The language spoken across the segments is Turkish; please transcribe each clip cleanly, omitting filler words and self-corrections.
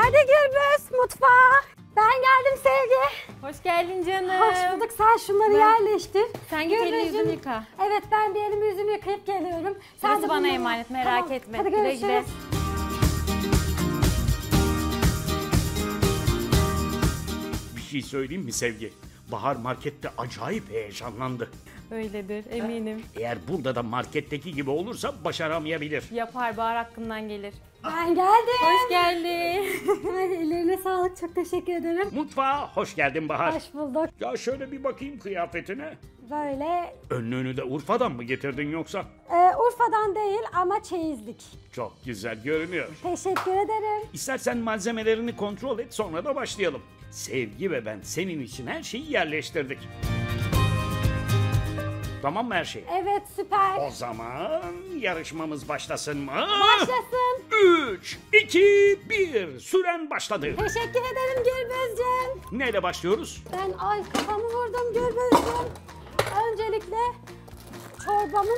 Hadi Gürbüz mutfağa. Ben geldim Sevgi. Hoş geldin canım. Hoş bulduk. Sen şunları yerleştir. Sen git elini yüzünü yıka. Evet, ben bir elimi yüzümü yıkayıp geliyorum. Sen Burası bana emanet, merak etme. Hadi Güle görüşürüz. güle. Bir şey söyleyeyim mi Sevgi? Bahar markette acayip heyecanlandı. Öyledir eminim. Eğer burada da marketteki gibi olursa başaramayabilir. Yapar, Bahar hakkından gelir. Ben geldim. Hoş geldin. Ay, ellerine sağlık. Çok teşekkür ederim. Mutfağa hoş geldin Bahar. Hoş bulduk. Ya şöyle bir bakayım kıyafetine. Böyle Önlüğünü de Urfa'dan mı getirdin yoksa? Urfa'dan değil ama çeyizlik. Çok güzel görünüyor. Teşekkür ederim. İstersen malzemelerini kontrol et, sonra da başlayalım. Sevgi ve ben senin için her şeyi yerleştirdik. Tamam mı her şey? Evet, süper. O zaman yarışmamız başlasın mı? Başlasın. 3, 2, 1. Süren başladı. Teşekkür ederim Gürbüzcüğüm. Neyle başlıyoruz? Ben kafamı vurdum Gürbüzcüğüm. Öncelikle çorbamın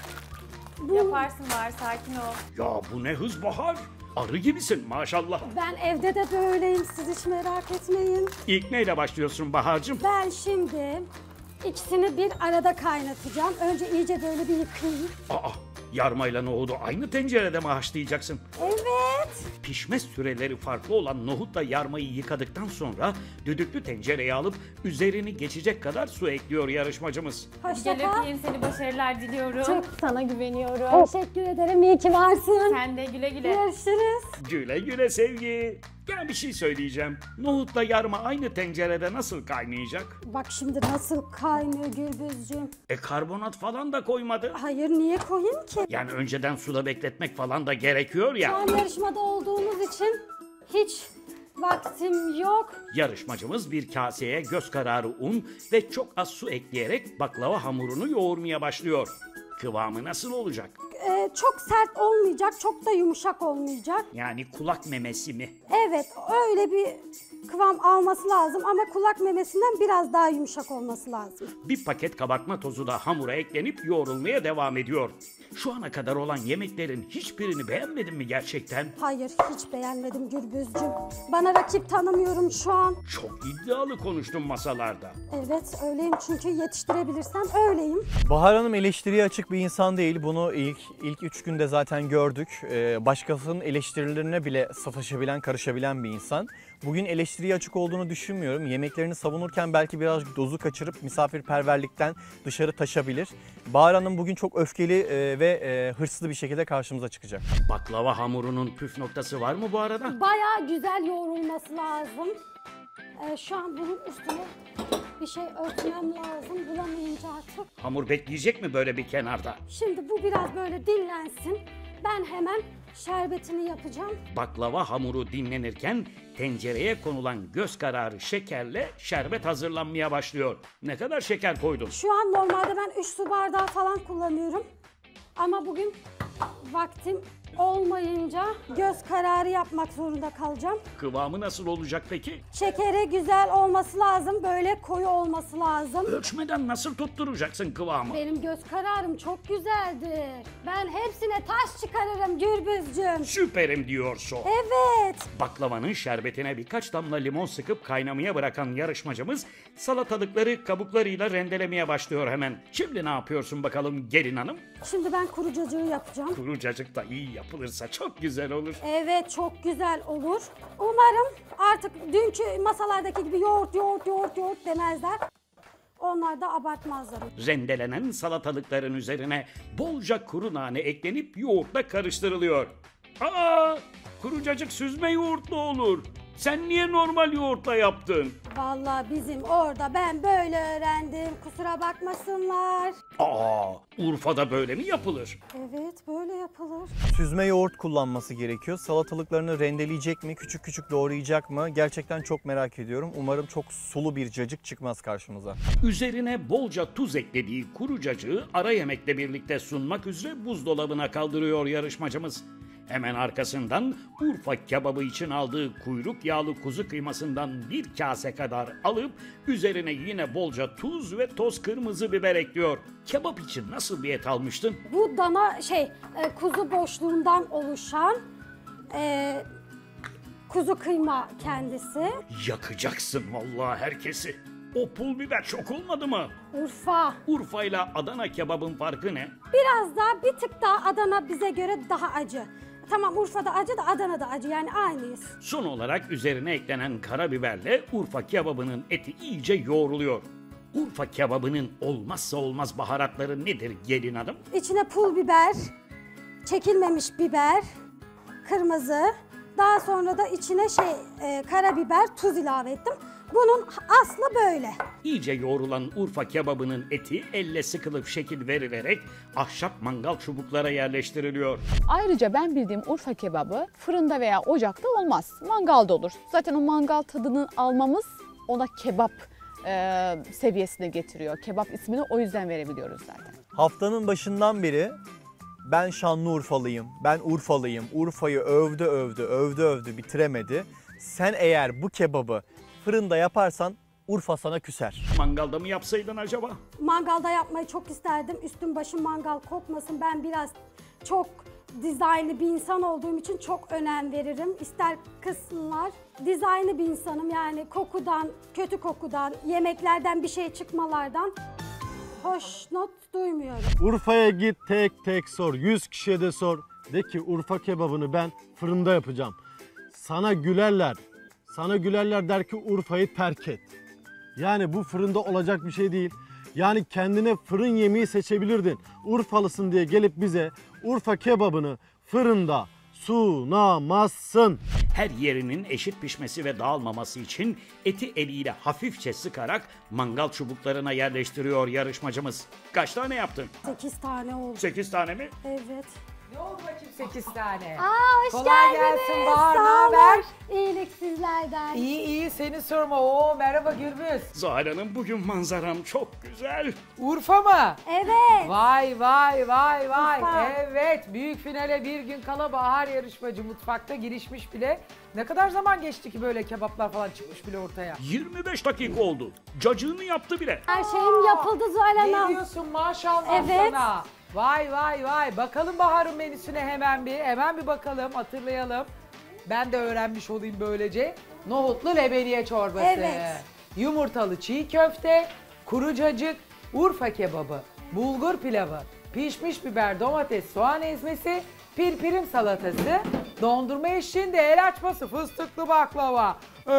Yaparsın Bahar, sakin ol. Ya bu ne hız Bahar? Arı gibisin maşallah. Ben evde de böyleyim, siz hiç merak etmeyin. İlk neyle başlıyorsun Bahar'cığım? Ben şimdi ikisini bir arada kaynatacağım. Önce iyice böyle bir yıkayayım. Aa, yarmayla nohudu aynı tencerede mi haşlayacaksın? Evet. Pişme süreleri farklı olan nohutla yarmayı yıkadıktan sonra düdüklü tencereye alıp üzerini geçecek kadar su ekliyor yarışmacımız. Hoşça Gel kal. öpeyim seni, başarılar diliyorum. Çok sana güveniyorum. Teşekkür ederim. İyi ki varsın. Sen de güle güle. Görüşürüz. Güle güle Sevgi. Ya bir şey söyleyeceğim. Nohutla yarma aynı tencerede nasıl kaynayacak? Bak şimdi nasıl kaynıyor Gürbüzcüğüm. Karbonat falan da koymadı. Hayır, niye koyayım ki? Yani önceden suda bekletmek falan da gerekiyor Şu ya. an yarışmada olduğumuz için hiç vaktim yok. Yarışmacımız bir kaseye göz kararı un ve çok az su ekleyerek baklava hamurunu yoğurmaya başlıyor. Kıvamı nasıl olacak? Çok sert olmayacak, çok da yumuşak olmayacak. Yani kulak memesi mi? Evet, öyle bir kıvam alması lazım ama kulak memesinden biraz daha yumuşak olması lazım. Bir paket kabartma tozu da hamura eklenip yoğrulmaya devam ediyor. Şu ana kadar olan yemeklerin hiçbirini beğenmedin mi gerçekten? Hayır, hiç beğenmedim Gürbüzcüğüm. Bana rakip tanımıyorum şu an. Çok iddialı konuştun masalarda. Evet, öyleyim çünkü yetiştirebilirsem öyleyim. Bahar Hanım eleştiriye açık bir insan değil. Bunu ilk 3 günde zaten gördük. Başkasının eleştirilerine bile sataşabilen, karışabilen bir insan. Bugün eleştiriye açık olduğunu düşünmüyorum. Yemeklerini savunurken belki biraz dozu kaçırıp misafirperverlikten dışarı taşabilir. Bahar Hanım bugün çok öfkeli ve hırslı bir şekilde karşımıza çıkacak. Baklava hamurunun püf noktası var mı bu arada? Bayağı güzel yoğrulması lazım. Şu an bunun üstüne bir şey örtmem lazım, bulamayınca artık. Hamur bekleyecek mi böyle bir kenarda? Şimdi bu biraz böyle dinlensin. Ben hemen şerbetini yapacağım. Baklava hamuru dinlenirken tencereye konulan göz kararı şekerle şerbet hazırlanmaya başlıyor. Ne kadar şeker koydun? Şu an normalde ben 3 su bardağı falan kullanıyorum. Ama bugün vaktim olmayınca göz kararı yapmak zorunda kalacağım. Kıvamı nasıl olacak peki? Şekeri güzel olması lazım, böyle koyu olması lazım. Ölçmeden nasıl tutturacaksın kıvamı? Benim göz kararım çok güzeldir. Ben hepsine taş çıkarırım Gürbüzcüğüm. Süperim diyorsun. Evet. Baklavanın şerbetine birkaç damla limon sıkıp kaynamaya bırakan yarışmacımız salatalıkları kabuklarıyla rendelemeye başlıyor hemen. Şimdi ne yapıyorsun bakalım gelin hanım? Şimdi ben kuru cacığı yapacağım. Kuru cacık da iyi yapılırsa çok güzel olur. Evet, çok güzel olur. Umarım artık dünkü masalardaki gibi yoğurt yoğurt yoğurt yoğurt demezler. Onlar da abartmazlar. Rendelenen salatalıkların üzerine bolca kuru nane eklenip yoğurtla karıştırılıyor. Aa, kuru cacık süzme yoğurtlu olur. Sen niye normal yoğurtla yaptın? Vallahi bizim orada ben böyle öğrendim. Kusura bakmasınlar. Aa, Urfa'da böyle mi yapılır? Evet, böyle yapılır. Süzme yoğurt kullanması gerekiyor. Salatalıklarını rendeleyecek mi, küçük küçük doğrayacak mı? Gerçekten çok merak ediyorum. Umarım çok sulu bir cacık çıkmaz karşımıza. Üzerine bolca tuz eklediği kuru cacığı ara yemekle birlikte sunmak üzere buzdolabına kaldırıyor yarışmacımız. Hemen arkasından Urfa kebabı için aldığı kuyruk yağlı kuzu kıymasından bir kase kadar alıp üzerine yine bolca tuz ve toz kırmızı biber ekliyor. Kebap için nasıl bir et almıştın? Bu dana kuzu boşluğundan oluşan Kuzu kıyma kendisi. Yakacaksın vallahi herkesi. O pul biber çok olmadı mı? Urfa. Urfa ile Adana kebabın farkı ne? Biraz daha bir tık daha Adana bize göre daha acı. Tamam Urfa'da acı da Adana'da acı yani aynıyız. Son olarak üzerine eklenen karabiberle Urfa kebabının eti iyice yoğruluyor. Urfa kebabının olmazsa olmaz baharatları nedir gelin hanım? İçine pul biber, çekilmemiş biber, kırmızı. Daha sonra da içine karabiber, tuz ilave ettim. Bunun aslı böyle. İyice yoğrulan Urfa kebabının eti elle sıkılıp şekil verilerek ahşap mangal çubuklara yerleştiriliyor. Ayrıca ben bildiğim Urfa kebabı fırında veya ocakta olmaz. Mangalda olur. Zaten o mangal tadını almamız ona kebap seviyesine getiriyor. Kebap ismini o yüzden verebiliyoruz zaten. Haftanın başından beri ben Şanlıurfalıyım, ben Urfalıyım, Urfa'yı övdü bitiremedi. Sen eğer bu kebabı fırında yaparsan Urfa sana küser. Mangalda mı yapsaydın acaba? Mangalda yapmayı çok isterdim. Üstüm başım mangal kokmasın. Ben biraz çok dizaynlı bir insan olduğum için çok önem veririm. İster kısımlar. Dizaynlı bir insanım yani kokudan, kötü kokudan, yemeklerden bir şey çıkmalardan hoşnut duymuyorum. Urfa'ya git tek tek sor. 100 kişiye de sor. De ki Urfa kebabını ben fırında yapacağım. Sana gülerler. Sana gülerler der ki Urfa'yı terk et. Yani bu fırında olacak bir şey değil. Yani kendine fırın yemeği seçebilirdin. Urfalısın diye gelip bize Urfa kebabını fırında sunamazsın. Her yerinin eşit pişmesi ve dağılmaması için eti eliyle hafifçe sıkarak mangal çubuklarına yerleştiriyor yarışmacımız. Kaç tane yaptın? 8 tane oldu. 8 tane mi? Evet. Ne oldu bakayım 8 tane? Hoş Kolay geldiniz. gelsin Bahar, Sağ ne olun. haber? İyilik sizlerden. İyi iyi seni sorma. Oo merhaba Gürbüz. Zuhal Hanım bugün manzaram çok güzel. Urfa mı? Evet. Vay vay vay vay. Urfa. Evet büyük finale bir gün kala Bahar yarışmacı mutfakta girişmiş bile. Ne kadar zaman geçti ki böyle kebaplar falan çıkmış bile ortaya. 25 dakika oldu. Cacığını yaptı bile. Her şeyim yapıldı Zuhal Ne Hanım. diyorsun maşallah Evet. sana. Vay vay vay. Bakalım Bahar'ın menüsüne hemen bir bakalım hatırlayalım. Ben de öğrenmiş olayım böylece. Nohutlu lebeniye çorbası. Evet. Yumurtalı çiğ köfte, kuru cacık, Urfa kebabı, bulgur pilavı, pişmiş biber, domates, soğan ezmesi, pirpirim salatası, dondurma eşliğinde el açması, fıstıklı baklava.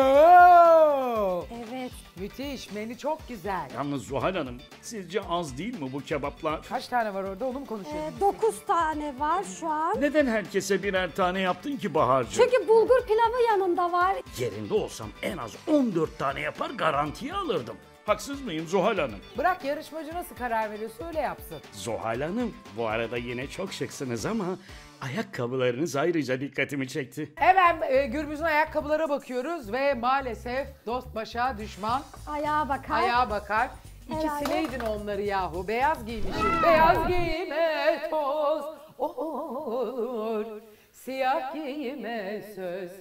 Oo! Evet. Müthiş, menü çok güzel. Yalnız Zuhal Hanım sizce az değil mi bu kebaplar? Kaç tane var orada onu mu konuşuyoruz? 9 tane var şu an. Neden herkese birer tane yaptın ki Bahar'cığım? Çünkü bulgur pilavı yanında var. Yerinde olsam en az 14 tane yapar garantiye alırdım. Haksız mıyım Zuhal Hanım? Bırak yarışmacı nasıl karar veriyorsa öyle yapsın. Zuhal Hanım bu arada yine çok şıksınız ama ayakkabılarınız ayrıca dikkatimi çekti. Hemen Gürbüz'ün ayakkabılara bakıyoruz ve maalesef dost başa düşman Ayağa bakar. ayağa bakar. Herhalde. İkisineydin onları yahu. Beyaz giymişim. Beyaz giyime toz olur. Siyah giyime söz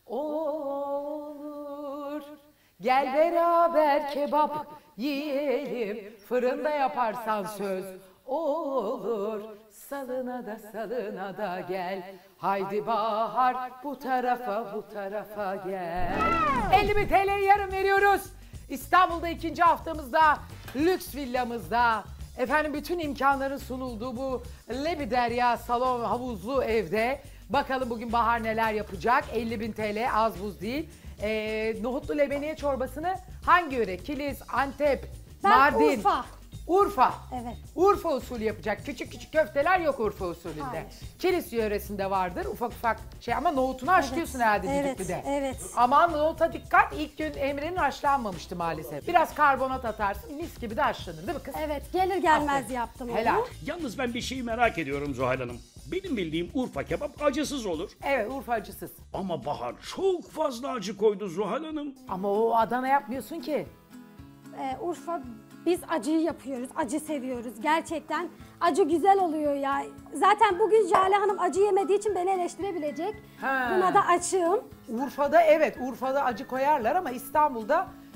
olur. Gel beraber kebap yiyelim. Fırında yaparsan söz olur. Salına da gel. Haydi Bahar bu tarafa gel. 50.000 TL'yi yarın veriyoruz. İstanbul'da 2. haftamızda lüks villamızda efendim bütün imkanların sunulduğu bu Lebiderya salon havuzlu evde bakalım bugün Bahar neler yapacak. 50.000 TL az buz değil. Nohutlu lebeniye çorbasını hangi yöre? Kilis, Antep, Ben Mardin. Urfa. Urfa. Evet. Urfa usulü yapacak. Küçük küçük köfteler yok Urfa usulünde. Hayır. Kilis yöresinde vardır ufak ufak şey ama nohutunu haşlıyorsun herhalde Evet, düdüklüde. evet. Aman nohuta dikkat. İlk gün Emre'nin haşlanmamıştı maalesef. Biraz karbonat atarsın mis gibi de haşlanır değil mi kız? Evet gelir gelmez Aferin. yaptım Helal. onu. Yalnız ben bir şeyi merak ediyorum Zuhal Hanım. Benim bildiğim Urfa kebap acısız olur. Evet Urfa acısız. Ama Bahar çok fazla acı koydu Zuhal Hanım. Ama o Adana yapmıyorsun ki. Urfa biz acıyı yapıyoruz. Acı seviyoruz. Gerçekten acı güzel oluyor ya. Zaten bugün Jale Hanım acı yemediği için beni eleştirebilecek. Ha. Buna da açığım. Urfa'da evet Urfa'da acı koyarlar ama İstanbul'da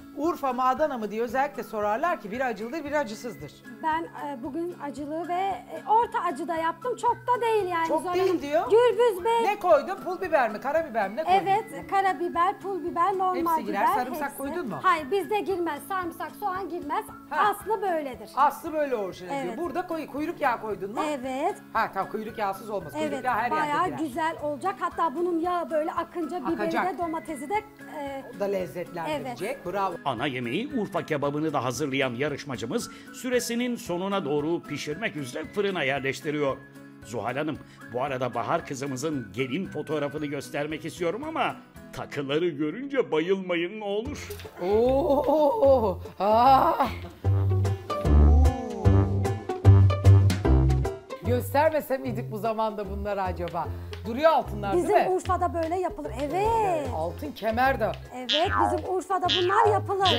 Urfa mı Adana mı diye özellikle sorarlar ki biri acılıdır biri acısızdır. Ben bugün acılı ve orta acıda yaptım. Çok da değil yani. Çok Zoran değil Hanım. diyor. Gürbüz Bey. Ne koydun? Pul biber mi? Karabiber mi? Ne koydun? Evet, karabiber, pul biber, normal Hepsi girer. biber. Sarımsak hepsi. koydun mu? Hayır, bizde girmez. Sarımsak, soğan girmez. Ha. Aslı böyledir. Aslı böyle orijinal Evet. diyor. Burada kuyruk yağı koydun mu? Evet. Ha tamam, kuyruk yağsız olmaz. Kuyruk Evet, yağı her yerde bayağı girer. güzel olacak. Hatta bunun yağı böyle akınca biberi Akacak. de domatesi de O da lezzetlendirecek. Bravo. Ana yemeği Urfa kebabını da hazırlayan yarışmacımız süresinin sonuna doğru pişirmek üzere fırına yerleştiriyor. Zuhal Hanım, bu arada Bahar kızımızın gelin fotoğrafını göstermek istiyorum ama takıları görünce bayılmayın ne olur. Oo! Aa! Göstermese miydik bu zamanda bunları acaba? Duruyor altınlar değil bizim mi? Urfa'da böyle yapılır. Evet. Altın kemer de. Evet, bizim Urfa'da bunlar yapılır.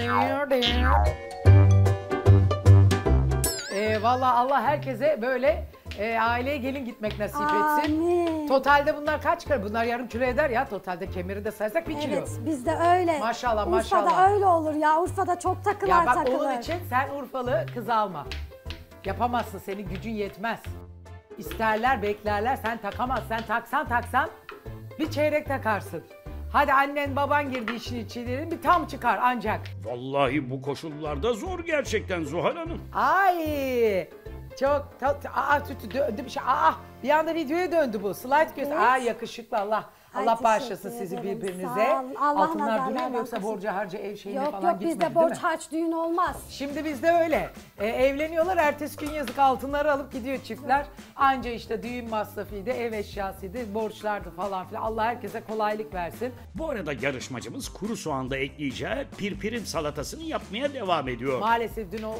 Valla Allah herkese böyle aileye gelin gitmek nasip etsin. Amin. Totalde bunlar kaç kilo? Bunlar yarım kilo eder ya. Totalde kemeri de sayarsak 1 kilo. Evet, bizde öyle. Maşallah, Urfa'da maşallah. öyle olur ya. Urfa'da çok takılar Ya bak takılır. onun için sen Urfalı kız alma. Yapamazsın, senin gücün yetmez. İsterler, beklerler, sen takamazsın. Sen taksan bir çeyrek takarsın. Hadi annen baban girdi işin içine, bir tam çıkar ancak. Vallahi bu koşullarda zor gerçekten Zuhal Hanım. Ay çok döndü bir şey. Bir anda videoya döndü bu. Slide göster. Evet. Yakışıklı Allah. Ay, Allah bağışlasın teşekkür sizi ederim. birbirinize. Sağ olun. Allah Altınlar duruyor mu nazarlardan yoksa korusun. borca harca ev şeyine Yok falan yok, gitmedi bizde değil borç mi? harç düğün olmaz. Şimdi bizde öyle. Evleniyorlar, ertesi gün yazık altınları alıp gidiyor çiftler. Anca işte düğün masrafıydı, ev eşyasıydı, borçlardı falan filan. Allah herkese kolaylık versin. Bu arada yarışmacımız kuru soğanda ekleyeceği pirpirin salatasını yapmaya devam ediyor. Maalesef dün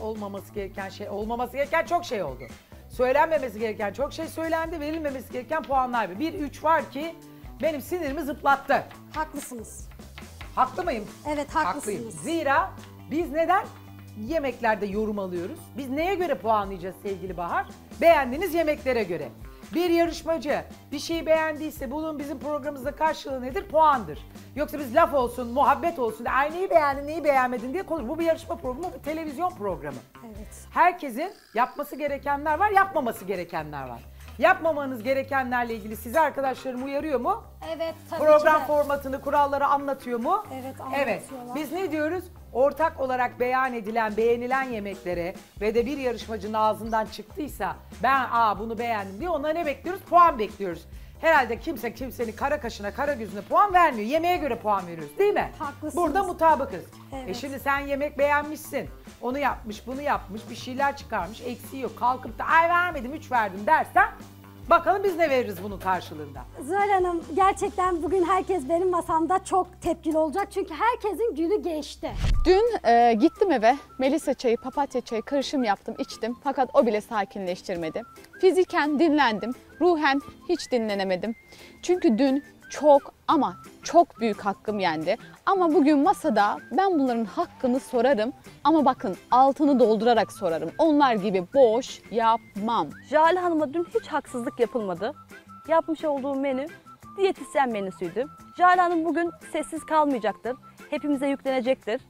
olmaması gereken çok şey oldu. Söylenmemesi gereken çok şey söylendi, verilmemesi gereken puanlar var. 1-3 var ki benim sinirimi zıplattı. Haklısınız. Haklı mıyım? Evet, Haklıyım. haklısınız. Zira biz neden yemeklerde yorum alıyoruz? Biz neye göre puanlayacağız sevgili Bahar? Beğendiğiniz yemeklere göre. Bir yarışmacı bir şeyi beğendiyse bunun bizim programımızda karşılığı nedir? Puandır. Yoksa biz laf olsun, muhabbet olsun, ay neyi beğendin, neyi beğenmedin diye konuşuruz. Bu bir yarışma programı, bir televizyon programı. Evet. Herkesin yapması gerekenler var, yapmaması gerekenler var. Yapmamanız gerekenlerle ilgili sizi arkadaşlarım uyarıyor mu? Evet, tabii Program ki de. formatını, kuralları anlatıyor mu? Evet, Evet. anlatıyorlar. Biz ne diyoruz? Ortak olarak beyan edilen, beğenilen yemeklere ve de bir yarışmacının ağzından çıktıysa ben bunu beğendim diye ona ne bekliyoruz? Puan bekliyoruz. Herhalde kimse kimsenin kara kaşına, kara gözüne puan vermiyor. Yemeğe göre puan veriyoruz değil mi? Haklısınız. Burada mutabıkız. Evet. Şimdi sen yemek beğenmişsin. Onu yapmış, bunu yapmış, bir şeyler çıkarmış, eksiği yok. Kalkıp da ay vermedim, 3 verdim dersen bakalım biz ne veririz bunun karşılığında. Zuhal Hanım, gerçekten bugün herkes benim masamda çok tepkili olacak. Çünkü herkesin günü geçti. Dün gittim eve, Melisa çayı, papatya çayı karışım yaptım, içtim. Fakat o bile sakinleştirmedi. Fiziken dinlendim, ruhen hiç dinlenemedim. Çünkü dün çok ama çok büyük hakkım yendi. Ama bugün masada ben bunların hakkını sorarım. Ama bakın altını doldurarak sorarım. Onlar gibi boş yapmam. Jale Hanım'a dün hiç haksızlık yapılmadı. Yapmış olduğum menü diyetisyen menüsüydü. Jale Hanım bugün sessiz kalmayacaktır. Hepimize yüklenecektir.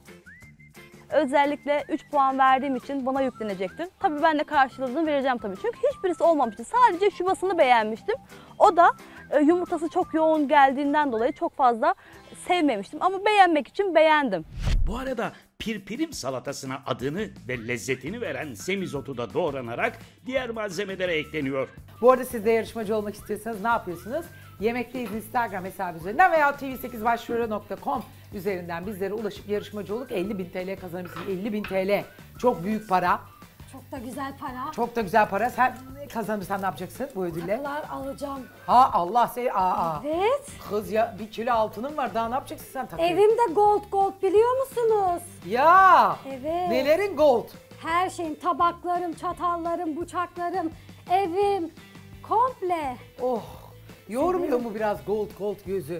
Özellikle 3 puan verdiğim için bana yüklenecektir. Tabii ben de karşılığını vereceğim tabii. Çünkü hiçbirisi olmamıştı. Sadece şubasını beğenmiştim. O da yumurtası çok yoğun geldiğinden dolayı çok fazla sevmemiştim. Ama beğenmek için beğendim. Bu arada pirpirim salatasına adını ve lezzetini veren semizotu da doğranarak diğer malzemelere ekleniyor. Bu arada siz de yarışmacı olmak istiyorsanız ne yapıyorsunuz? Yemekteyiz Instagram hesabı üzerinden veya tv8başvuru.com üzerinden bizlere ulaşıp yarışmacı olup 50.000 TL kazanabilirsiniz. 50.000 TL çok büyük para, Çok da güzel para. çok da güzel para. Sen kazanırsan ne yapacaksın bu ödülle? Takılar alacağım. Ha Allah seni Evet. Kız ya 1 kilo altının var daha ne yapacaksın sen takıyı? Evimde gold biliyor musunuz? Ya Evet. nelerin gold? Her şeyim, tabaklarım, çatallarım, bıçaklarım, evim komple. Oh yormuyor mu biraz gold gözü?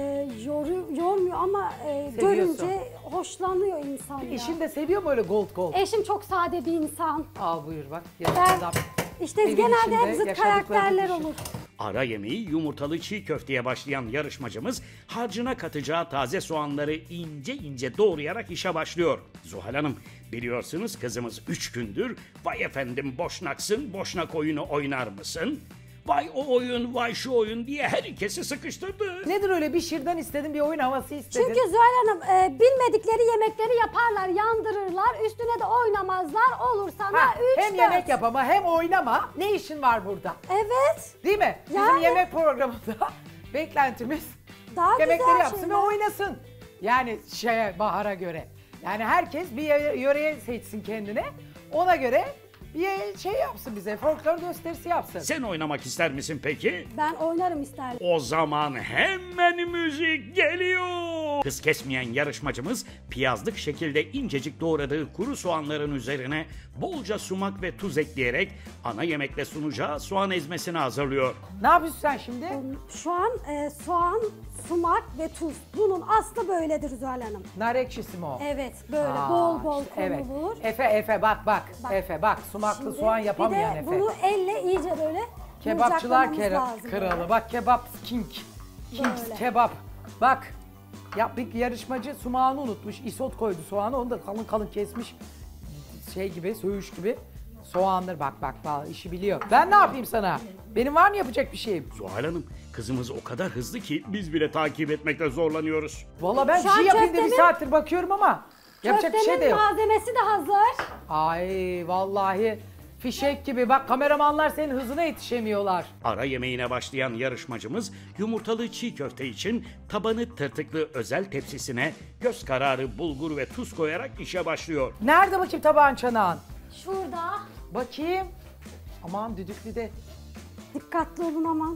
Yormuyor ama görünce hoşlanıyor insan ya. Eşin de seviyor mu öyle gold? Eşim çok sade bir insan. Al buyur bak. Ben, işte Evin genelde içinde hep zıt yaşadıklarını karakterler düşün. olur. Ara yemeği yumurtalı çiğ köfteye başlayan yarışmacımız harcına katacağı taze soğanları ince ince doğrayarak işe başlıyor. Zuhal Hanım, biliyorsunuz kızımız 3 gündür vay efendim boşnaksın, boşnak oyunu oynar mısın? Vay o oyun, vay şu oyun diye herkesi sıkıştırdı. Nedir öyle bir şırdan istedim, bir oyun havası istedim. Çünkü Zuhal Hanım bilmedikleri yemekleri yaparlar, yandırırlar, üstüne de oynamazlar. Olur sana Ha, 3 hem yemek yapama hem oynama. Ne işin var burada? Evet. Değil mi? Bizim Yani- yemek programında beklentimiz Daha yemekleri güzel yapsın şeyler. ve oynasın. Yani bahara göre. Yani herkes bir yöreye seçsin kendine. Ona göre bir şey yapsın bize. Folklor gösterisi yapsın. Sen oynamak ister misin peki? Ben oynarım isterdim. O zaman hemen müzik geliyor. Kız kesmeyen yarışmacımız piyazlık şekilde incecik doğradığı kuru soğanların üzerine bolca sumak ve tuz ekleyerek ana yemekle sunacağı soğan ezmesini hazırlıyor. Ne yapıyorsun sen şimdi? Şu an soğan, sumak ve tuz. Bunun aslı böyledir Zuhal Hanım. Nar ekşisi mi o? Evet, böyle Aa, bol bol işte evet. konulur. Efe bak. Bak. Efe bak, sumaklı Şimdi soğan yapamayan bir de Efe. bunu elle iyice böyle Kebapçılar yumuşatmamız lazım kralı. böyle. Bak kebap king. Kings Böyle. kebap. Bak. Ya bir yarışmacı sumağını unutmuş. Isot koydu soğanı. Onu da kalın kalın kesmiş. Şey gibi, söğüş gibi. Soğanları bak vallahi işi biliyor. Ben ne yapayım sana? Benim var mı yapacak bir şeyim? Zuhal Hanım, kızımız o kadar hızlı ki biz bile takip etmekte zorlanıyoruz. Vallahi ben Şu bir şey an yapayım da bir köftenin- saattir bakıyorum ama yapacak bir şey de Köftenin yok. malzemesi de hazır. Ay vallahi fişek gibi. Bak kameramanlar senin hızına yetişemiyorlar. Ara yemeğine başlayan yarışmacımız yumurtalı çiğ köfte için tabanı tırtıklı özel tepsisine göz kararı bulgur ve tuz koyarak işe başlıyor. Nerede bakayım tabağın çanağın? Şurada. Bakayım. Aman düdüklü de. Dikkatli olun aman.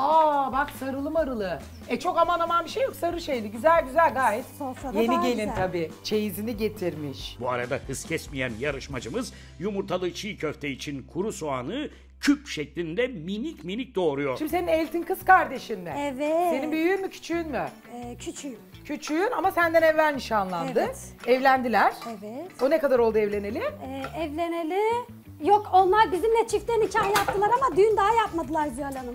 Aa bak sarılı marılı. Çok aman bir şey yok, sarı şeyli. Güzel güzel gayet. Sofrada Yeni daha gelin güzel. tabii. Çeyizini getirmiş. Bu arada hız kesmeyen yarışmacımız yumurtalı çiğ köfte için kuru soğanı küp şeklinde minik minik doğuruyor. Şimdi senin Eltin kız kardeşin mi? Evet. Senin büyüğün mü küçüğün mü? Küçüğüm. Küçüğün ama senden evvel nişanlandı. Evet. Evlendiler. Evet. O ne kadar oldu evleneli? Evleneli. Yok onlar bizimle çifte nikah yaptılar ama düğün daha yapmadılar Zuhal Hanım.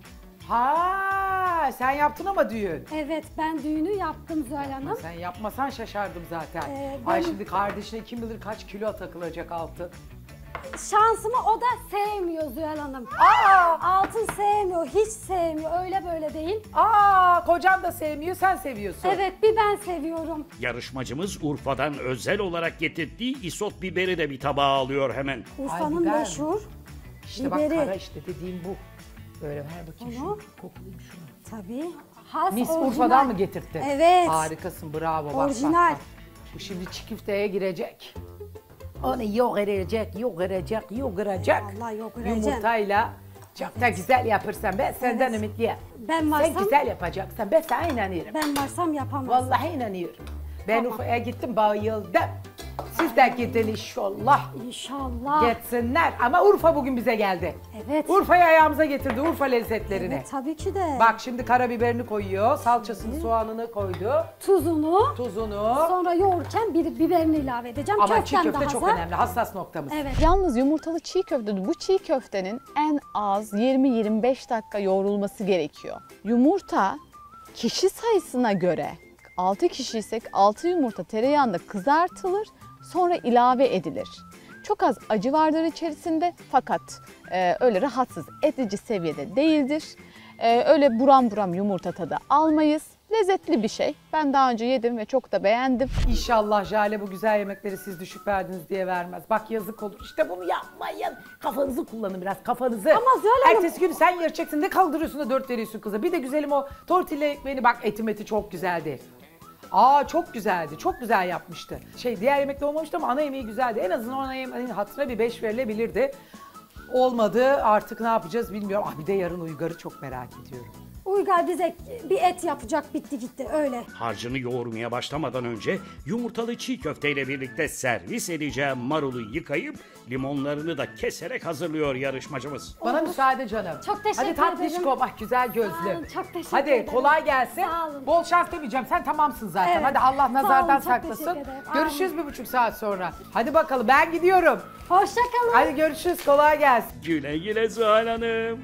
Ha, sen yaptın ama düğün. Evet ben düğünü yaptım Zuhal Hanım. Sen yapmasan şaşardım zaten. ben- Ay şimdi kardeşine kim bilir kaç kilo takılacak altın. Şansımı o da sevmiyor Zuhal Hanım. Altın sevmiyor, hiç sevmiyor. Öyle böyle değil. Kocan da sevmiyor, sen seviyorsun. Evet bir ben seviyorum. Yarışmacımız Urfa'dan özel olarak getirdiği isot biberi de bir tabağa alıyor hemen. Urfa'nın biber mi? meşhur İşte biberi. bak kara işte dediğim bu. Böyle ver bakayım şunu. Onu- Koklayayım şunu. Tabii. Has Mis orijinal. Urfa'dan mı getirtti? Evet. Harikasın bravo bak Orijinal. bak. Bu şimdi çiğ köfteye girecek. Onu yoğuracak. Vallahi yoğuracağım. Yumurtayla çok da güzel yapırsan ben senden Evet. ümitliyim. Ben Sen varsam, güzel yapacaksın ben sana inanıyorum. ben varsam yapamaz. Vallahi inanıyorum. Ben Tamam. Urfa'ya gittim bayıldım. Siz de gidin inşallah. İnşallah. Gitsinler ama Urfa bugün bize geldi. Evet. Urfa'yı ayağımıza getirdi Urfa lezzetlerini. Evet tabii ki de. Bak şimdi karabiberini koyuyor, salçasını, soğanını koydu, Tuzunu. tuzunu. Sonra yoğururken biberini ilave edeceğim. Ama çiğ Köftem köfte de çok hazır. önemli, hassas noktamız. Evet. Yalnız yumurtalı çiğ köfte, bu çiğ köftenin en az 20-25 dakika yoğrulması gerekiyor. Yumurta kişi sayısına göre 6 kişiysek 6 yumurta tereyağında kızartılır, sonra ilave edilir. Çok az acı vardır içerisinde fakat öyle rahatsız edici seviyede değildir. Öyle buram buram yumurta tadı almayız. Lezzetli bir şey. Ben daha önce yedim ve çok da beğendim. İnşallah Jale bu güzel yemekleri siz düşük verdiniz diye vermez. Bak yazık olur. İşte bunu yapmayın. Kafanızı kullanın biraz, kafanızı. Ama Zuhal Hanım- Ertesi gün sen yiyeceksin, ne kaldırıyorsun da 4 veriyorsun kıza. Bir de güzelim o tortilla ekmeğini bak, eti çok güzeldi. Çok güzeldi. Çok güzel yapmıştı. Diğer yemekte olmamıştı ama ana yemeği güzeldi. En azından ana yemeğin hatırına bir 5 verilebilirdi. Olmadı. Artık ne yapacağız bilmiyorum. Bir de yarın Uygar'ı çok merak ediyorum. Uygar bize bir et yapacak bitti gitti öyle. Harcını yoğurmaya başlamadan önce yumurtalı çiğ köfteyle birlikte servis edeceği marulu yıkayıp limonlarını da keserek hazırlıyor yarışmacımız. Bana müsaade canım. Çok teşekkür Hadi tatlışko ederim. bak güzel gözlü. Sağ olun, çok teşekkür Hadi ederim. kolay gelsin. Sağ olun. Bol şans demeyeceğim. Sen tamamsın zaten. Evet. Hadi Allah Sağ olun, nazardan çok saklasın. teşekkür ederim. Görüşürüz 1,5 saat sonra. Hadi bakalım ben gidiyorum. Hoşça kalın. Hadi görüşürüz kolay gelsin. Güle güle Zuhal Hanım.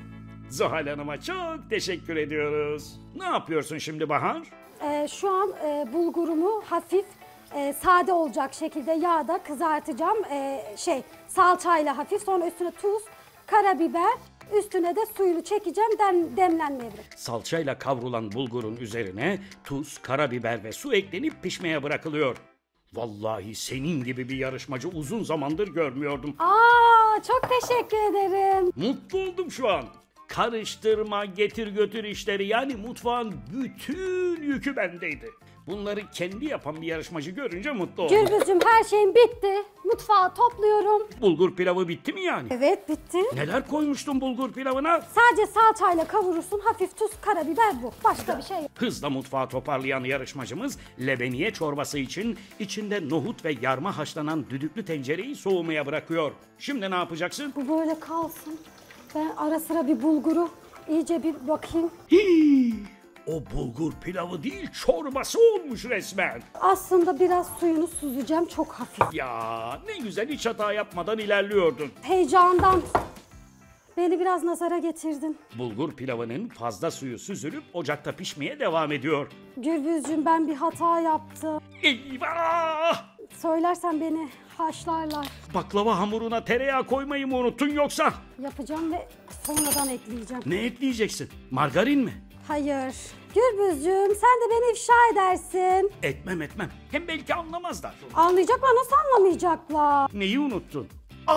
Zuhal Hanım'a çok teşekkür ediyoruz. Ne yapıyorsun şimdi Bahar? Şu an bulgurumu hafif sade olacak şekilde yağda kızartacağım. Salçayla hafif, sonra üstüne tuz, karabiber, üstüne de suyunu çekeceğim, demlenmeye bırakacağım. Salçayla kavrulan bulgurun üzerine tuz, karabiber ve su eklenip pişmeye bırakılıyor. Vallahi senin gibi bir yarışmacı uzun zamandır görmüyordum. Çok teşekkür ederim. Mutlu oldum şu an. Karıştırma, getir götür işleri, yani mutfağın bütün yükü bendeydi. Bunları kendi yapan bir yarışmacı görünce mutlu oldum. Gürbüzcüğüm, her şeyim bitti. Mutfağı topluyorum. Bulgur pilavı bitti mi yani? Evet, bitti. Neler koymuştun bulgur pilavına? Sadece salçayla kavurursun. Hafif tuz, karabiber bu. Başka bir şey yok. Hızla mutfağı toparlayan yarışmacımız lebeniye çorbası için içinde nohut ve yarma haşlanan düdüklü tencereyi soğumaya bırakıyor. Şimdi ne yapacaksın? Bu böyle kalsın. Ben ara sıra bir bulguru iyice bir bakayım. Hii, o bulgur pilavı değil, çorbası olmuş resmen. Aslında biraz suyunu süzeceğim, çok hafif. Ya ne güzel, hiç hata yapmadan ilerliyordun. Heyecandan beni biraz nazara getirdin. Bulgur pilavının fazla suyu süzülüp ocakta pişmeye devam ediyor. Gürbüzcüğüm, ben bir hata yaptım. Eyvah! Söylersen beni haşlarlar. Baklava hamuruna tereyağı koymayı mı unuttun yoksa? Yapacağım ve sonradan ekleyeceğim. Ne ekleyeceksin? Margarin mi? Hayır. Gürbüzcüğüm, sen de beni ifşa edersin. Etmem. Hem belki anlamazlar. Anlayacaklar, nasıl anlamayacaklar? Neyi unuttun?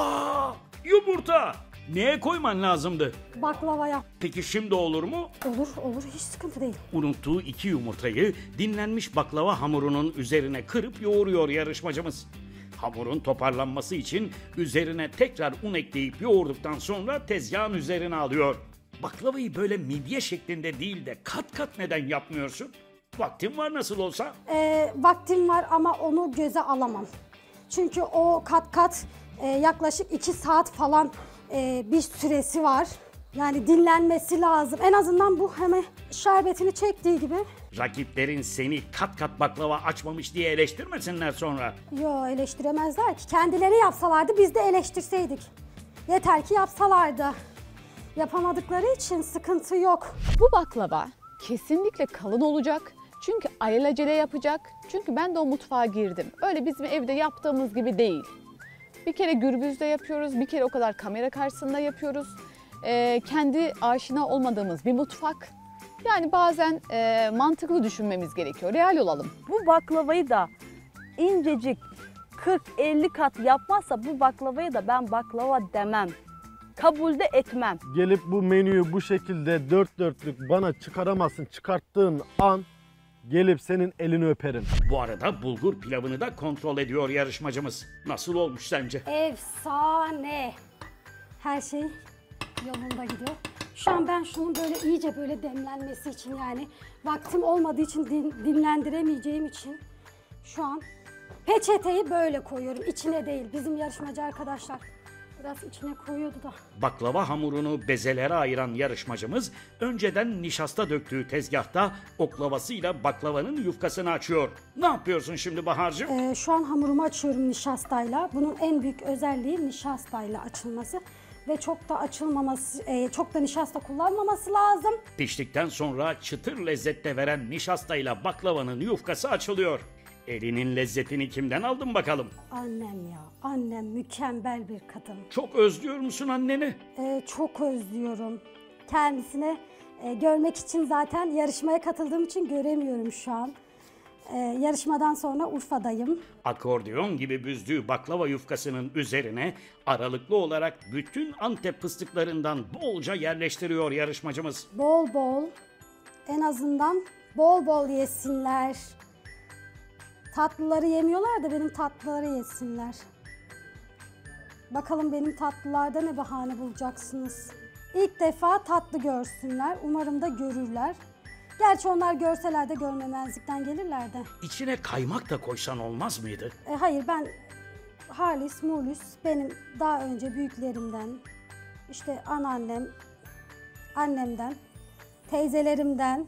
Yumurta! Neye koyman lazımdı? Baklavaya. Peki şimdi olur mu? Olur, hiç sıkıntı değil. Unuttuğu 2 yumurtayı dinlenmiş baklava hamurunun üzerine kırıp yoğuruyor yarışmacımız. Hamurun toparlanması için üzerine tekrar un ekleyip yoğurduktan sonra tezgahın üzerine alıyor. Baklavayı böyle midye şeklinde değil de kat kat neden yapmıyorsun? Vaktin var nasıl olsa. Vaktim var ama onu göze alamam. Çünkü o kat yaklaşık 2 saat falan bir süresi var. Yani dinlenmesi lazım. En azından bu hemen şerbetini çektiği gibi. Rakiplerin seni kat kat baklava açmamış diye eleştirmesinler sonra. Yo, eleştiremezler ki. Kendileri yapsalardı biz de eleştirseydik. Yeter ki yapsalardı. Yapamadıkları için sıkıntı yok. Bu baklava kesinlikle kalın olacak. Çünkü alelacele yapacak. Çünkü ben de o mutfağa girdim. Öyle bizim evde yaptığımız gibi değil. Bir kere gürbüzde yapıyoruz, bir kere o kadar kamera karşısında yapıyoruz. Kendi aşina olmadığımız bir mutfak. Yani bazen mantıklı düşünmemiz gerekiyor, real olalım. Bu baklavayı da incecik 40-50 kat yapmazsa bu baklavayı da ben baklava demem. Kabul de etmem. Gelip bu menüyü bu şekilde dört dörtlük bana çıkaramazsın. Çıkarttığın an gelip senin elini öperim. Bu arada bulgur pilavını da kontrol ediyor yarışmacımız. Nasıl olmuş sence? Efsane. Her şey yolunda gidiyor. Şu an ben şunun böyle iyice böyle demlenmesi için, yani vaktim olmadığı için dinlendiremeyeceğim için şu an peçeteyi böyle koyuyorum. İçine değil. Bizim yarışmacı arkadaşlar biraz içine koyuyordu da. Baklava hamurunu bezelere ayıran yarışmacımız önceden nişasta döktüğü tezgahta oklavasıyla baklavanın yufkasını açıyor. Ne yapıyorsun şimdi Bahar'cığım? Şu an hamurumu açıyorum nişastayla. Bunun en büyük özelliği nişastayla açılması ve çok da açılmaması, çok da nişasta kullanmaması lazım. Piştikten sonra çıtır lezzette veren nişastayla baklavanın yufkası açılıyor. Elinin lezzetini kimden aldın bakalım? Annem ya, annem mükemmel bir kadın. Çok özlüyor musun anneni? Çok özlüyorum. Kendisine görmek için zaten yarışmaya katıldığım için göremiyorum şu an. Yarışmadan sonra Urfa'dayım. Akordeon gibi büzdüğü baklava yufkasının üzerine aralıklı olarak bütün Antep fıstıklarından bolca yerleştiriyor yarışmacımız. Bol bol, en azından bol bol yesinler. Tatlıları yemiyorlar da benim tatlıları yesinler. Bakalım benim tatlılarda ne bahane bulacaksınız. İlk defa tatlı görsünler. Umarım da görürler. Gerçi onlar görseler de görmemezlikten gelirler de. İçine kaymak da koysan olmaz mıydı? Hayır, ben halis mulis, benim daha önce büyüklerimden, işte anneannem, annemden, teyzelerimden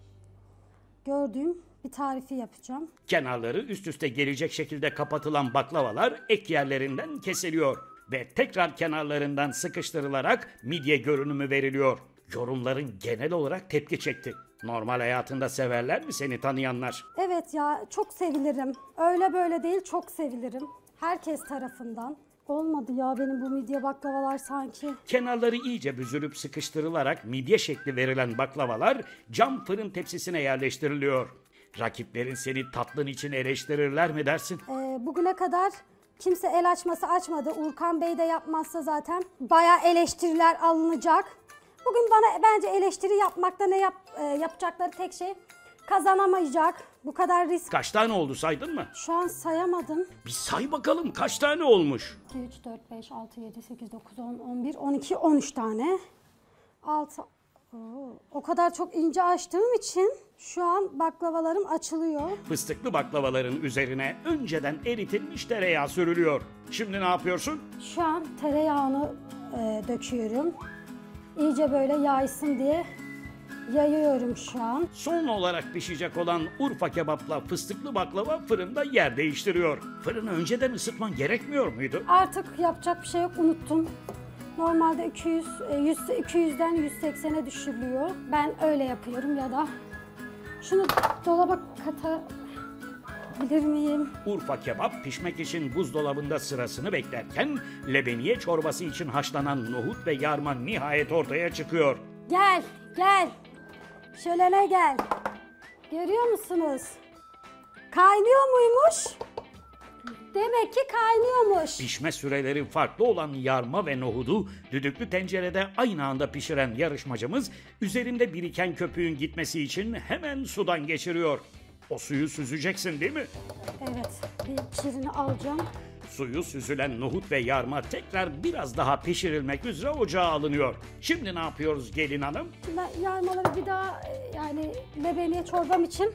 gördüğüm bir tarifi yapacağım. Kenarları üst üste gelecek şekilde kapatılan baklavalar ek yerlerinden kesiliyor ve tekrar kenarlarından sıkıştırılarak midye görünümü veriliyor. Yorumların genel olarak tepki çekti. Normal hayatında severler mi seni tanıyanlar? Evet ya, çok sevilirim. Öyle böyle değil, çok sevilirim. Herkes tarafından. Olmadı ya benim bu midye baklavalar sanki. Kenarları iyice büzülüp sıkıştırılarak midye şekli verilen baklavalar cam fırın tepsisine yerleştiriliyor. Rakiplerin seni tatlın için eleştirirler mi dersin? Bugüne kadar kimse el açmadı. Urkan Bey de yapmazsa zaten bayağı eleştiriler alınacak. Bugün bana bence eleştiri yapmakta yapacakları tek şey kazanamayacak. Bu kadar risk. Kaç tane oldu saydın mı? Şu an sayamadım. Bir say bakalım kaç tane olmuş? 2, 3, 4, 5, 6, 7, 8, 9, 10, 11, 12, 13 tane. 6. O kadar çok ince açtığım için şu an baklavalarım açılıyor. Fıstıklı baklavaların üzerine önceden eritilmiş tereyağı sürülüyor. Şimdi ne yapıyorsun? Şu an tereyağını döküyorum. İyice böyle yaysın diye yayıyorum şu an. Son olarak pişecek olan Urfa kebapla fıstıklı baklava fırında yer değiştiriyor. Fırını önceden ısıtman gerekmiyor muydu? Artık yapacak bir şey yok, unuttum. Normalde 200'den 180'e düşürülüyor. Ben öyle yapıyorum ya da şunu dolaba katabilir miyim? Urfa kebap pişmek için buzdolabında sırasını beklerken lebeniye çorbası için haşlanan nohut ve yarma nihayet ortaya çıkıyor. Gel, gel. Şölene gel. Görüyor musunuz? Kaynıyor muymuş? Demek ki kaynıyormuş. Pişme süreleri farklı olan yarma ve nohudu düdüklü tencerede aynı anda pişiren yarışmacımız üzerinde biriken köpüğün gitmesi için hemen sudan geçiriyor. O suyu süzeceksin değil mi? Evet, bir kirini alacağım. Suyu süzülen nohut ve yarma tekrar biraz daha pişirilmek üzere ocağa alınıyor. Şimdi ne yapıyoruz gelin hanım? Ben yarmaları bir daha yani lebeniye çorbam için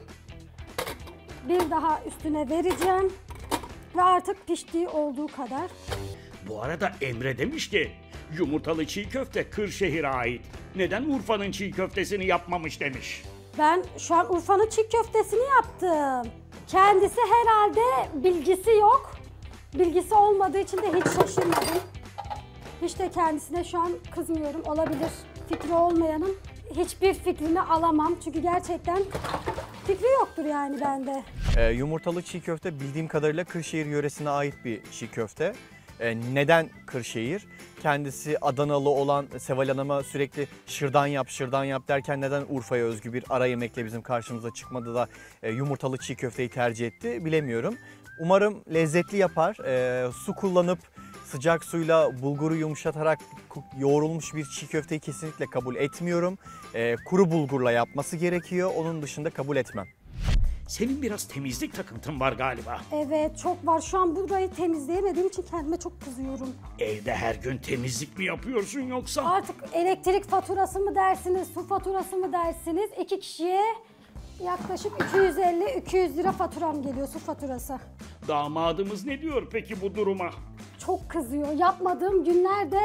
bir daha üstüne vereceğim. Ve artık piştiği olduğu kadar. Bu arada Emre demiş ki yumurtalı çiğ köfte Kırşehir'e ait. Neden Urfa'nın çiğ köftesini yapmamış demiş. Ben şu an Urfa'nın çiğ köftesini yaptım. Kendisi herhalde bilgisi yok. Bilgisi olmadığı için de hiç şaşırmadım. Hiç de kendisine şu an kızmıyorum. Olabilir. Fikri olmayanın hiçbir fikrini alamam. Çünkü gerçekten fikri yoktur yani bende. Yumurtalı çiğ köfte bildiğim kadarıyla Kırşehir yöresine ait bir çiğ köfte. Neden Kırşehir? Kendisi Adanalı olan Seval Hanım'a sürekli şırdan yap derken neden Urfa'ya özgü bir ara yemekle bizim karşımıza çıkmadı da yumurtalı çiğ köfteyi tercih etti bilemiyorum. Umarım lezzetli yapar. Su kullanıp sıcak suyla bulguru yumuşatarak yoğrulmuş bir çiğ köfteyi kesinlikle kabul etmiyorum. Kuru bulgurla yapması gerekiyor. Onun dışında kabul etmem. Senin biraz temizlik takıntın var galiba. Evet, çok var. Şu an burayı temizleyemediğim için kendime çok kızıyorum. Evde her gün temizlik mi yapıyorsun yoksa? Artık elektrik faturası mı dersiniz, su faturası mı dersiniz? 2 kişiye yaklaşık 250-200 lira faturam geliyor, su faturası. Damadımız ne diyor peki bu duruma? Çok kızıyor. Yapmadığım günlerde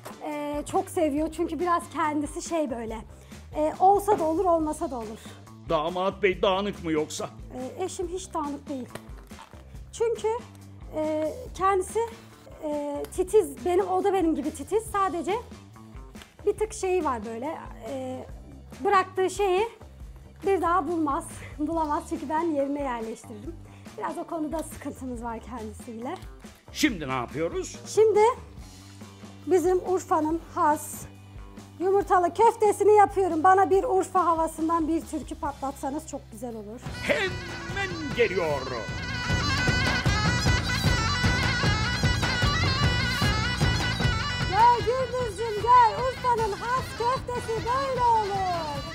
çok seviyor. Çünkü biraz kendisi şey böyle. Olsa da olur, olmasa da olur. Damat bey dağınık mı yoksa? Eşim hiç dağınık değil. Çünkü kendisi titiz. O da benim gibi titiz. Sadece bir tık şeyi var böyle. Bıraktığı şeyi bir daha bulamaz. Çünkü ben yerine yerleştiririm. Biraz o konuda sıkıntımız var kendisiyle. Şimdi ne yapıyoruz? Şimdi bizim Urfa'nın has yumurtalı köftesini yapıyorum. Bana bir Urfa havasından bir türkü patlatsanız çok güzel olur. Hemen geliyor. Gel Gürbüzcüğüm gel, Urfa'nın has köftesi böyle olur.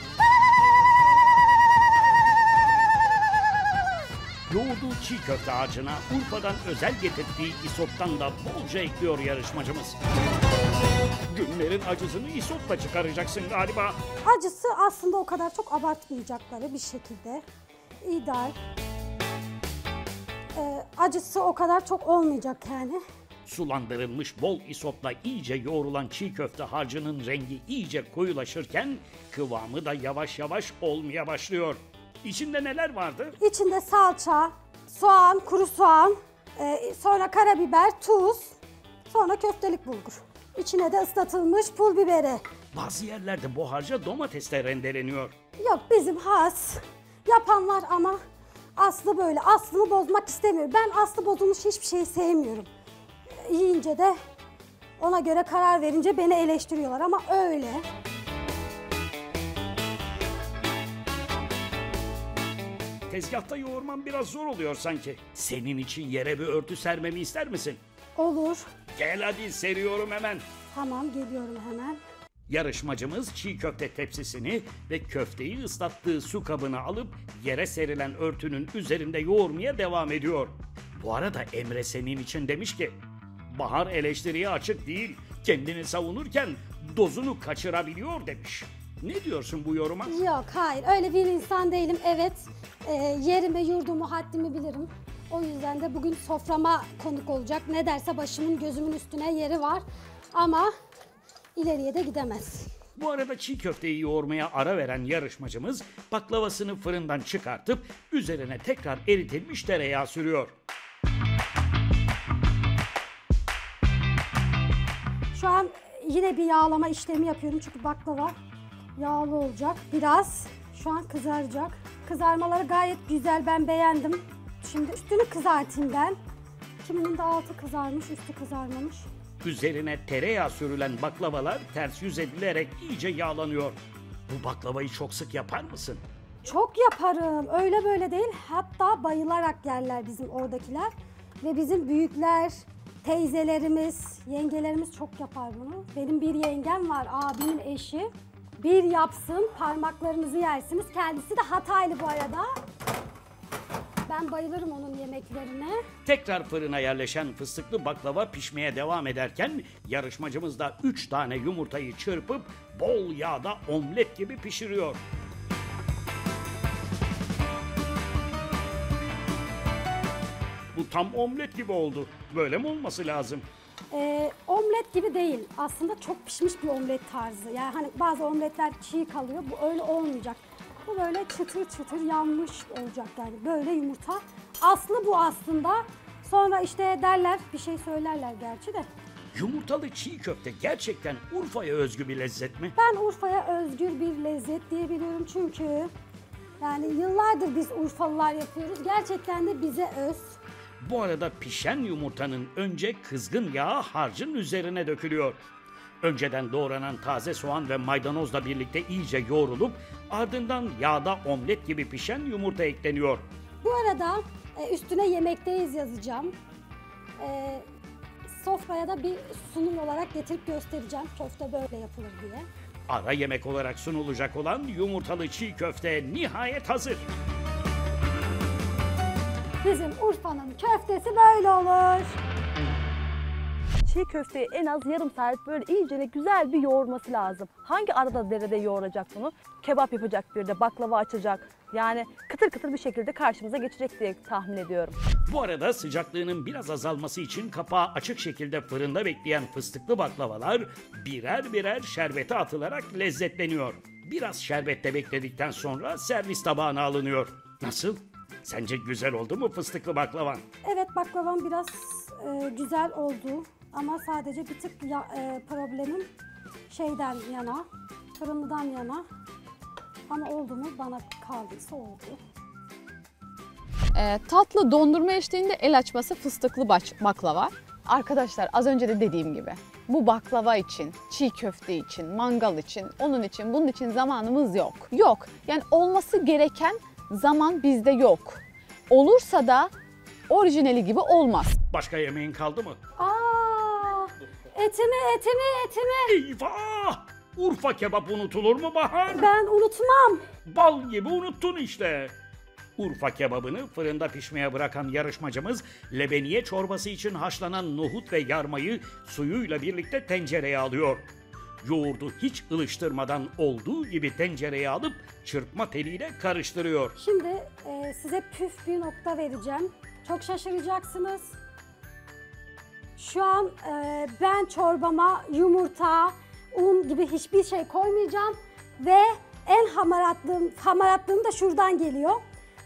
Yoğurduğu çiğ köfte ağacına Urfa'dan özel getirdiği isottan da bolca ekliyor yarışmacımız. Günlerin acısını isotla çıkaracaksın galiba. Acısı aslında o kadar çok abartmayacakları bir şekilde ideal. Acısı o kadar çok olmayacak yani. Sulandırılmış bol isotla iyice yoğrulan çiğ köfte harcının rengi iyice koyulaşırken kıvamı da yavaş yavaş olmaya başlıyor. İçinde neler vardı? İçinde salça, soğan, kuru soğan, sonra karabiber, tuz, sonra köftelik bulgur. İçine de ıslatılmış pul biberi. Bazı yerlerde buharca domates de rendeleniyor. Yok, bizim has yapanlar ama aslı böyle. Aslını bozmak istemiyorum. Ben aslı bozulmuş hiçbir şeyi sevmiyorum. Yiyince de ona göre karar verince beni eleştiriyorlar ama öyle. Tezgahta yoğurman biraz zor oluyor sanki. Senin için yere bir örtü sermemi ister misin? Olur. Gel hadi, seriyorum hemen. Tamam, geliyorum hemen. Yarışmacımız çiğ köfte tepsisini ve köfteyi ıslattığı su kabını alıp yere serilen örtünün üzerinde yoğurmaya devam ediyor. Bu arada Emre senin için demiş ki, Bahar eleştiriye açık değil, kendini savunurken dozunu kaçırabiliyor demiş. Ne diyorsun bu yoruma? Yok, hayır, öyle bir insan değilim. Evet, yerimi, yurdumu, haddimi bilirim. O yüzden de bugün soframa konuk olacak. Ne derse başımın gözümün üstüne yeri var ama ileriye de gidemez. Bu arada çiğ köfteyi yoğurmaya ara veren yarışmacımız baklavasını fırından çıkartıp üzerine tekrar eritilmiş tereyağı sürüyor. Şu an yine bir yağlama işlemi yapıyorum çünkü baklava yağlı olacak. Biraz şu an kızaracak. Kızarmaları gayet güzel, ben beğendim. Şimdi üstünü kızartayım ben. Kiminin de altı kızarmış, üstü kızarmamış. Üzerine tereyağı sürülen baklavalar ters yüz edilerek iyice yağlanıyor. Bu baklavayı çok sık yapar mısın? Çok yaparım, öyle böyle değil. Hatta bayılarak yerler bizim oradakiler. Ve bizim büyükler, teyzelerimiz, yengelerimiz çok yapar bunu. Benim bir yengem var, abimin eşi. Bir yapsın, parmaklarınızı yersiniz. Kendisi de Hataylı bu arada. Ben bayılırım onun yemeklerine. Tekrar fırına yerleşen fıstıklı baklava pişmeye devam ederken yarışmacımız da 3 tane yumurtayı çırpıp bol yağda omlet gibi pişiriyor. Bu tam omlet gibi oldu. Böyle mi olması lazım? Omlet gibi değil. Aslında çok pişmiş bir omlet tarzı. Yani hani bazı omletler çiğ kalıyor. Bu öyle olmayacak. Bu böyle çıtır çıtır yanmış olacak yani. Böyle yumurta. Aslı bu aslında. Sonra işte derler, bir şey söylerler gerçi de. Yumurtalı çiğ köfte gerçekten Urfa'ya özgü bir lezzet mi? Ben Urfa'ya özgür bir lezzet diyebiliyorum çünkü yani yıllardır biz Urfalılar yapıyoruz. Gerçekten de bize öz. Bu arada pişen yumurtanın önce kızgın yağı harcın üzerine dökülüyor. Önceden doğranan taze soğan ve maydanozla birlikte iyice yoğrulup ardından yağda omlet gibi pişen yumurta ekleniyor. Bu arada üstüne yemekteyiz yazacağım. Sofraya da bir sunum olarak getirip göstereceğim. Köfte böyle yapılır diye. Ara yemek olarak sunulacak olan yumurtalı çiğ köfte nihayet hazır. Bizim Urfa'nın köftesi böyle olur. Çiğ köfteyi en az yarım saat böyle iyicene güzel bir yoğurması lazım. Hangi arada derede yoğuracak bunu? Kebap yapacak bir de, baklava açacak. Yani kıtır kıtır bir şekilde karşımıza geçecek diye tahmin ediyorum. Bu arada sıcaklığının biraz azalması için kapağı açık şekilde fırında bekleyen fıstıklı baklavalar birer birer şerbete atılarak lezzetleniyor. Biraz şerbette bekledikten sonra servis tabağına alınıyor. Nasıl? Sence güzel oldu mu fıstıklı baklavan? Evet, baklavam biraz güzel oldu. Ama sadece bir tık problemim şeyden yana, fırınlıdan yana. Ama oldu mu bana kaldıysa oldu. Tatlı dondurma eşliğinde el açması fıstıklı baklava. Arkadaşlar az önce de dediğim gibi bu baklava için, çiğ köfte için, mangal için, onun için, bunun için zamanımız yok. Yok. Yani olması gereken zaman bizde yok. Olursa da orijinali gibi olmaz. Başka yemeğin kaldı mı? Etimi. Eyvah! Urfa kebap unutulur mu Bahar? Ben unutmam. Bal gibi unuttun işte. Urfa kebabını fırında pişmeye bırakan yarışmacımız lebeniye çorbası için haşlanan nohut ve yarmayı suyuyla birlikte tencereye alıyor. Yoğurdu hiç ılıştırmadan olduğu gibi tencereye alıp çırpma teliyle karıştırıyor. Şimdi size püf bir nokta vereceğim. Çok şaşıracaksınız. Şu an ben çorbama yumurta, un gibi hiçbir şey koymayacağım. Ve en hamaratlığım da şuradan geliyor.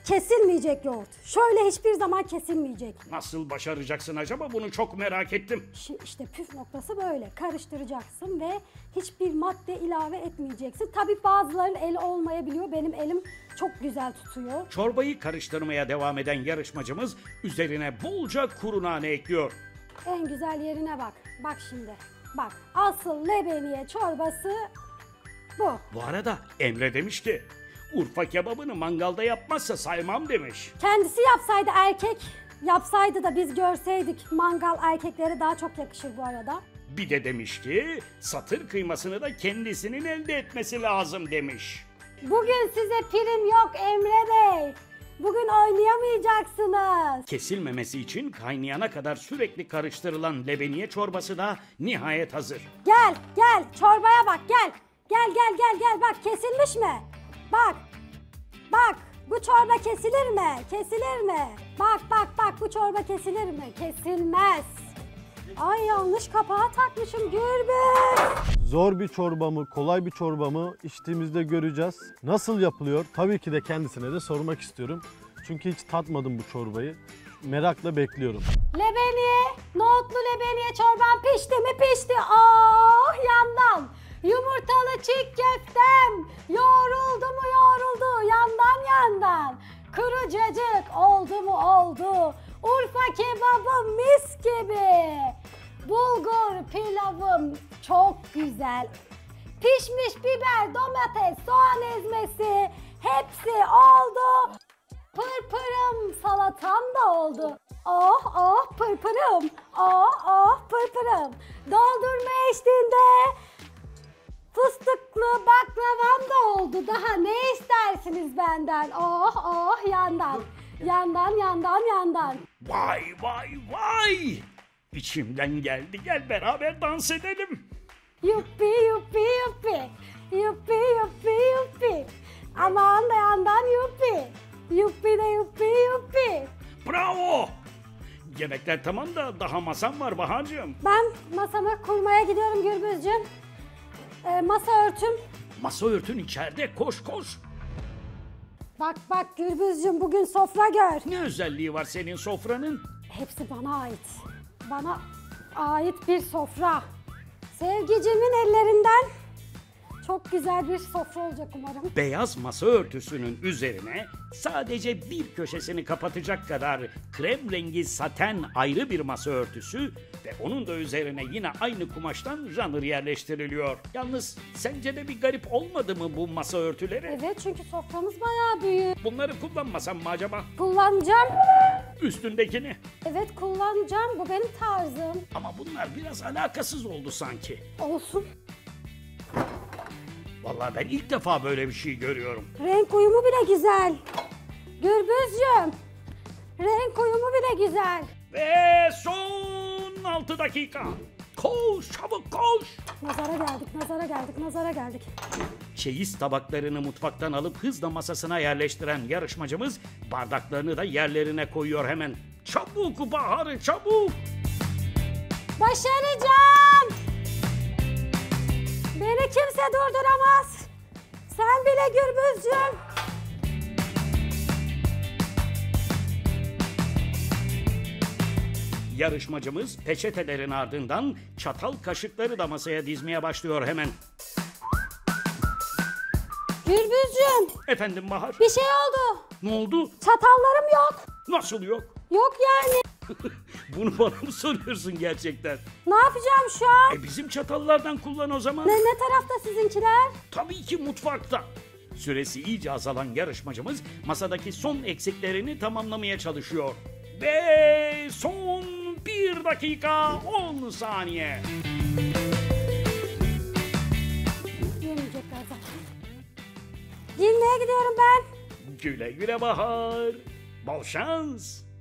kesilmeyecek yoğurt. Şöyle hiçbir zaman kesilmeyecek. Nasıl başaracaksın acaba, bunu çok merak ettim. İşte püf noktası böyle. Karıştıracaksın ve hiçbir madde ilave etmeyeceksin. Tabii bazılarının eli olmayabiliyor. Benim elim çok güzel tutuyor. Çorbayı karıştırmaya devam eden yarışmacımız üzerine bolca kuru nane ekliyor. En güzel yerine bak. Bak şimdi. Bak, asıl lebeniye çorbası bu. Bu arada Emre demiş ki Urfa kebabını mangalda yapmazsa saymam demiş. Kendisi yapsaydı, erkek yapsaydı da biz görseydik, mangal erkeklere daha çok yakışır bu arada. Bir de demiş ki satır kıymasını da kendisinin elde etmesi lazım demiş. Bugün size prim yok Emre Bey. Bugün oynayamayacaksınız. Kesilmemesi için kaynayana kadar sürekli karıştırılan lebeniye çorbası da nihayet hazır. Gel, gel. Çorbaya bak, gel. Gel. Bak, kesilmiş mi? Bak. Bak, bu çorba kesilir mi? Kesilir mi? Bak, bu çorba kesilir mi? Kesilmez. Ay, yanlış kapağı takmışım Gürbüz. Zor bir çorba mı, kolay bir çorba mı içtiğimizde göreceğiz. Nasıl yapılıyor? Tabii ki de kendisine de sormak istiyorum. Çünkü hiç tatmadım bu çorbayı. Merakla bekliyorum. Lebeniye, nohutlu lebeniye çorban pişti mi? Pişti. Oh, yandan. Yumurtalı çiğ köftem. Yoğruldu mu? Yoğruldu. Yandan. Kırucacık oldu mu? Oldu. Urfa kebabım mis gibi. Bulgur pilavım çok güzel. Pişmiş biber, domates, soğan ezmesi hepsi oldu. Pırpırım, salatam da oldu. Oh pırpırım. Oh pırpırım. Doldurma eşliğinde fıstıklı baklavam da oldu. Daha ne istersiniz benden? Oh yandan. Yandan. Vay! İçimden geldi, gel beraber dans edelim. Yuppi. Aman da yandan yuppi. Yuppi. Bravo! Yemekler tamam da daha masam var Bahar'cığım. Ben masamı kurmaya gidiyorum Gürbüzcüğüm. Masa örtüm. Masa örtün içeride, koş. Bak Gürbüzcüğüm, bugün sofra gör. Ne özelliği var senin sofranın? Hepsi bana ait. Bana ait bir sofra. Sevgicimin ellerinden çok güzel bir sofra olacak umarım. Beyaz masa örtüsünün üzerine sadece bir köşesini kapatacak kadar krem rengi saten ayrı bir masa örtüsü ve onun da üzerine yine aynı kumaştan runner yerleştiriliyor. Yalnız sence de bir garip olmadı mı bu masa örtüleri? Evet, çünkü soframız bayağı büyük. Bunları kullanmasam mı acaba? Kullanacağım. Üstündekini. Evet, kullanacağım. Bu benim tarzım. Ama bunlar biraz alakasız oldu sanki. Olsun. Vallahi ben ilk defa böyle bir şey görüyorum. Renk uyumu bile güzel. Gürbüzcüğüm. Renk uyumu bile güzel. Ve son 6 dakika. Koş, çabuk koş. Nazara geldik. Çeyiz tabaklarını mutfaktan alıp hızla masasına yerleştiren yarışmacımız bardaklarını da yerlerine koyuyor hemen. Çabuk Bahar, çabuk. Başaracağım. Beni kimse durduramaz. Sen bile Gürbüzcüğüm. Yarışmacımız peçetelerin ardından çatal kaşıkları da masaya dizmeye başlıyor hemen. Gürbüzcüğüm, Efendim Bahar? bir şey oldu. Ne oldu? Çatallarım yok. Nasıl yok? Yok yani. Bunu bana mı soruyorsun gerçekten? Ne yapacağım şu an? Bizim çatallardan kullan o zaman. Ne tarafta sizinkiler? Tabii ki mutfakta. Süresi iyice azalan yarışmacımız masadaki son eksiklerini tamamlamaya çalışıyor. Ve son 1 dakika 10 saniye. Yemeyecekler zaten. Giyinmeye gidiyorum ben. Güle güle Bahar. Bol şans.